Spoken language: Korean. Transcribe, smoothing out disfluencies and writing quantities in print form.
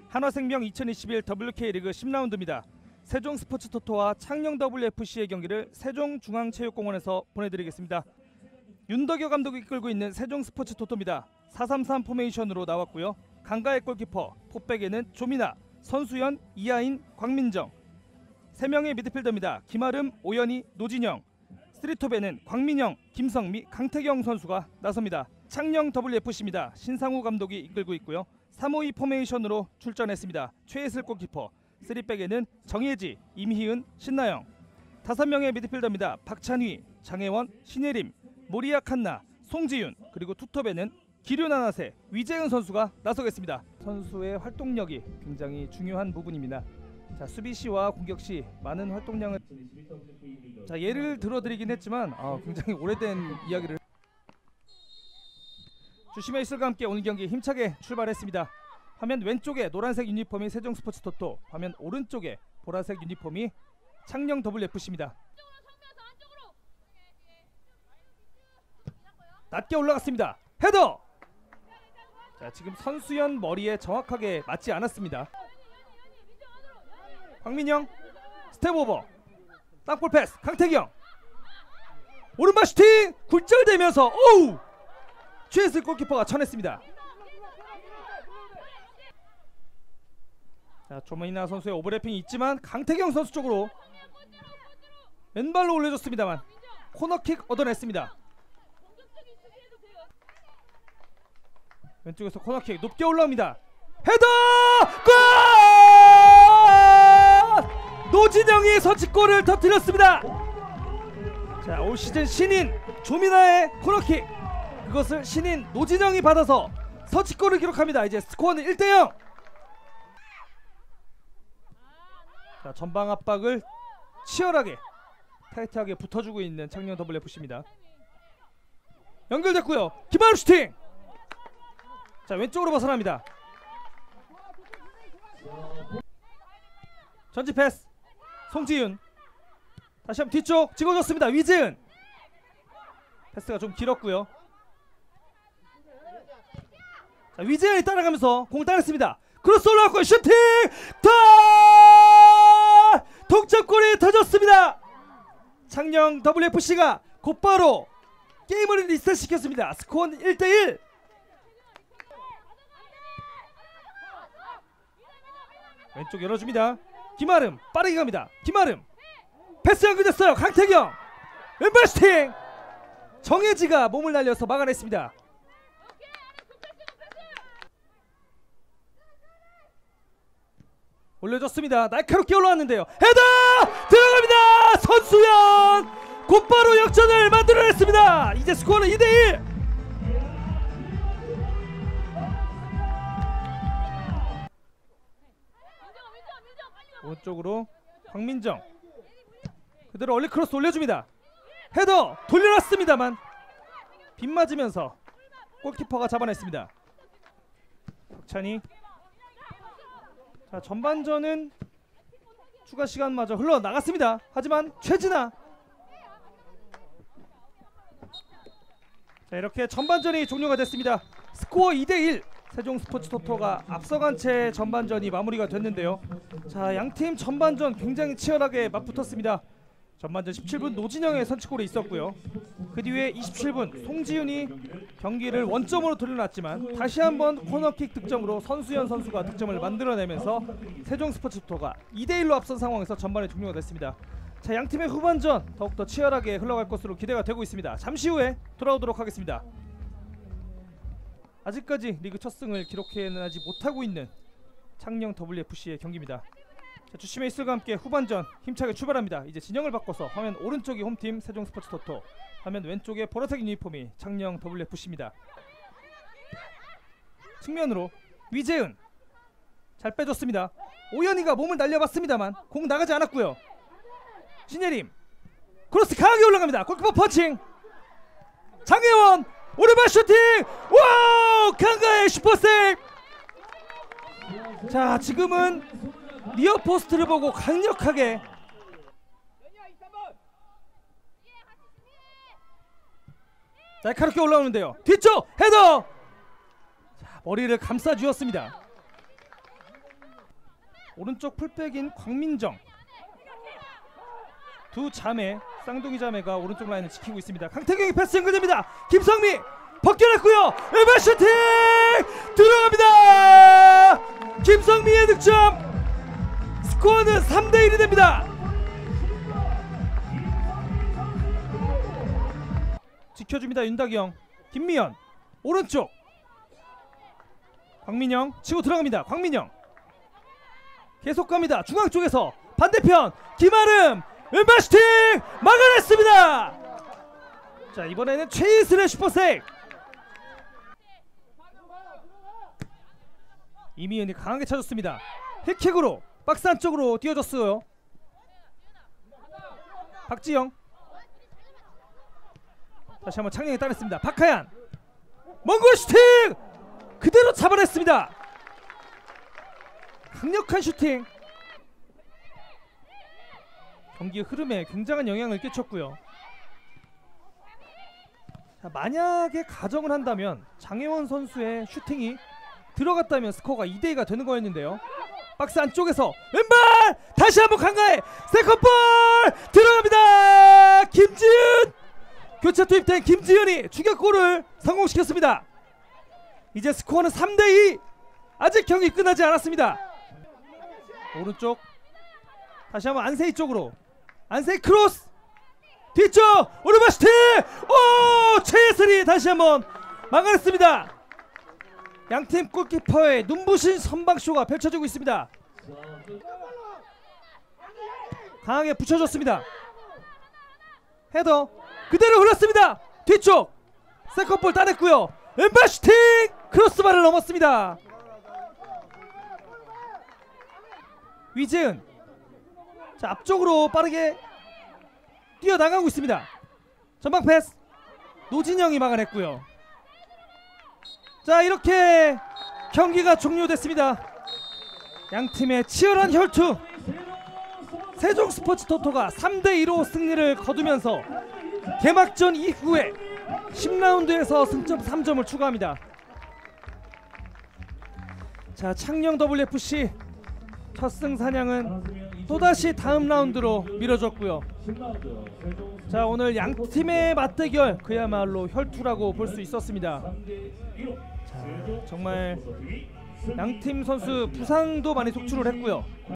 한화생명 2021 WK리그 10라운드입니다. 세종스포츠토토와 창녕 WFC의 경기를 세종중앙체육공원에서 보내드리겠습니다. 윤덕여 감독이 이끌고 있는 세종스포츠토토입니다. 4-3-3 포메이션으로 나왔고요. 강가의 골키퍼, 포백에는 조민아, 선수연, 이하인, 광민정. 3명의 미드필더입니다. 김아름, 오연희, 노진영. 3톱에는 광민영, 김성미, 강태경 선수가 나섭니다. 창녕 WFC입니다. 신상우 감독이 이끌고 있고요. 3-5-2 포메이션으로 출전했습니다. 최예슬 골키퍼, 3백에는 정예지, 임희은, 신나영. 5명의 미드필더입니다. 박찬휘, 장혜원, 신예림, 모리아 칸나, 송지윤, 그리고 투톱에는 기류나나세, 위재은 선수가 나서겠습니다. 선수의 활동력이 굉장히 중요한 부분입니다. 자, 수비시와 공격시 많은 활동량을 예를 들어드리긴 했지만 굉장히 오래된 이야기를 주심의 이슬과 함께 오늘 경기 힘차게 출발했습니다. 화면 왼쪽에 노란색 유니폼이 세종스포츠토토, 화면 오른쪽에 보라색 유니폼이 창녕 WFC입니다. 낮게 올라갔습니다. 헤더! 자, 지금 선수연 머리에 정확하게 맞지 않았습니다. 광민영 스텝 오버, 땅볼 패스, 강태경 오른발 슈팅! 굴절되면서 오우! 최예슬 골키퍼가 쳐냈습니다. 자, 조민아 선수의 오버래핑이 있지만 강태경 선수 쪽으로 왼발로 올려줬습니다만 코너킥 얻어냈습니다. 왼쪽에서 코너킥 높게 올라옵니다. 헤더! 골! 노진영이 선취골을 터뜨렸습니다. 자, 올 시즌 신인 조민아의 코너킥, 그것을 신인 노진영이 받아서 선취골을 기록합니다. 이제 스코어는 1-0. 자, 전방 압박을 치열하게 타이트하게 붙어주고 있는 창녕 WFC입니다. 연결됐고요. 김하루 슈팅. 자, 왼쪽으로 벗어납니다. 전지 패스, 송지윤. 다시 한번 뒤쪽 찍어줬습니다. 위재은. 패스가 좀 길었고요. 자, 위재은이 따라가면서 공을 따냈습니다. 크로스 올라왔고 슈팅! 동점골이 터졌습니다. 창녕 WFC가 곧바로 게임을 리셋시켰습니다. 스코어는 1-1. 왼쪽 열어줍니다. 김아름 빠르게 갑니다. 김아름 패스 연결됐어요. 강태경 왼발 슈팅! 정예지가 몸을 날려서 막아냈습니다. 올려줬습니다. 날카롭게 올라왔는데요. 헤더! 들어갑니다. 선수연 곧바로 역전을 만들어냈습니다. 이제 스코어는 2-1. 오른쪽으로 광민정 그대로 얼리 크로스 올려줍니다. 헤더 돌려놨습니다만 빗맞으면서 골키퍼가 잡아냈습니다. 박찬희. 자, 전반전은 추가 시간마저 흘러나갔습니다. 하지만 최진아. 자, 이렇게 전반전이 종료가 됐습니다. 스코어 2-1. 세종스포츠토토가 앞서간 채 전반전이 마무리가 됐는데요. 자, 양팀 전반전 굉장히 치열하게 맞붙었습니다. 전반전 17분 노진영의 선취골이 있었고요. 그 뒤에 27분 송지윤이 경기를 원점으로 돌려놨지만 다시 한번 코너킥 득점으로 선수연 선수가 득점을 만들어내면서 세종스포츠토토가 2-1로 앞선 상황에서 전반이 종료가 됐습니다. 자, 양팀의 후반전 더욱더 치열하게 흘러갈 것으로 기대가 되고 있습니다. 잠시 후에 돌아오도록 하겠습니다. 아직까지 리그 첫 승을 기록해내지 못하고 있는 창녕 WFC의 경기입니다. 자, 주심의 이슬과 함께 후반전 힘차게 출발합니다. 이제 진영을 바꿔서 화면 오른쪽이 홈팀 세종스포츠토토, 화면 왼쪽에 보라색 유니폼이 창녕 WFC입니다. 측면으로 위재은 잘 빼줬습니다. 오연희가 몸을 날려봤습니다만 공 나가지 않았고요. 신예림 크로스 강하게 올라갑니다. 골키퍼 펀칭. 장혜원 오른발 슈팅! 와우! 강가의 슈퍼세이브! 자, 지금은 니어 포스트를 보고 강력하게 날카롭게 올라오는데요. 뒤쪽 헤더! 자, 머리를 감싸 주었습니다. 오른쪽 풀백인 광민정, 두 자매, 쌍둥이 자매가 오른쪽 라인을 지키고 있습니다. 강태경이 패스 연결됩니다. 김성미 벗겨냈고요. 왼발 슈팅 들어갑니다. 김성미의 득점. 스코어는 3대1이 됩니다. 지켜줍니다. 윤다경, 김미연 오른쪽, 광민영 치고 들어갑니다. 광민영 계속 갑니다. 중앙 쪽에서 반대편 김아름 왼발 슈팅 막아냈습니다. 자, 이번에는 최이슬의 슈퍼세이브. 이미은이 강하게 차줬습니다. 힐킥으로 박스 안쪽으로 뛰어줬어요. 박지영 다시 한번 창녕에 따냈습니다. 박하얀 먼골 슈팅 그대로 잡아냈습니다. 강력한 슈팅, 경기 흐름에 굉장한 영향을 끼쳤고요. 자, 만약에 가정을 한다면 장혜원 선수의 슈팅이 들어갔다면 스코어가 2대2가 되는 거였는데요. 박스 안쪽에서 왼발 다시 한번 강가에 세컨볼 들어갑니다. 김지은, 교체 투입된 김지은이 추격골을 성공시켰습니다. 이제 스코어는 3대2. 아직 경기 끝나지 않았습니다. 오른쪽 다시 한번 안세희 쪽으로, 안세희 크로스 뒤쪽 오른발 슈팅. 오, 최예슬이 다시 한번 막아냈습니다. 양팀 골키퍼의 눈부신 선방쇼가 펼쳐지고 있습니다. 강하게 붙여줬습니다. 헤더 그대로 흘렀습니다. 뒤쪽 세컨볼 따냈고요. 왼발 슈팅 크로스바를 넘었습니다. 위재은, 자, 앞쪽으로 빠르게 뛰어나가고 있습니다. 전방 패스 노진영이 막아냈고요. 자, 이렇게 경기가 종료됐습니다. 양팀의 치열한 혈투, 세종스포츠토토가 3대2로 승리를 거두면서 개막전 이후에 10라운드에서 승점 3점을 추가합니다. 자, 창녕 WFC 첫 승 사냥은 또다시 다음 라운드로 미뤄졌고요. 자, 오늘 양팀의 맞대결 그야말로 혈투라고 볼 수 있었습니다. 자, 정말 양팀 선수 부상도 많이 속출을 했고요.